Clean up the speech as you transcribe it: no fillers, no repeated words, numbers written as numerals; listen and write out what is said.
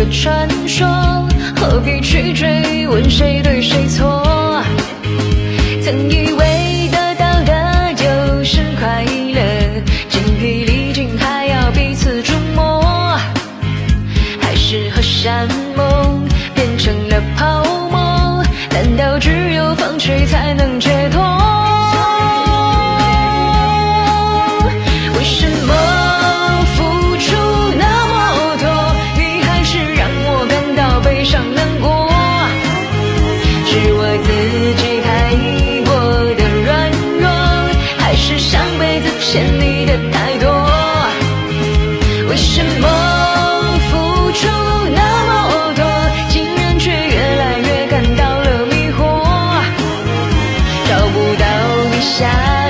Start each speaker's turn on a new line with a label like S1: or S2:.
S1: 个传说，何必去追问谁对谁错？曾以为得到的就是快乐，精疲力尽还要彼此触摸，还是和山盟变成了泡沫？难道只有放弃才能解脱？为什么付出那么多，你还是让我感到悲伤难过？是我自己太过的软弱，还是上辈子欠你的太多？为什么付出那么多，竟然却越来越感到了迷惑？找不到你下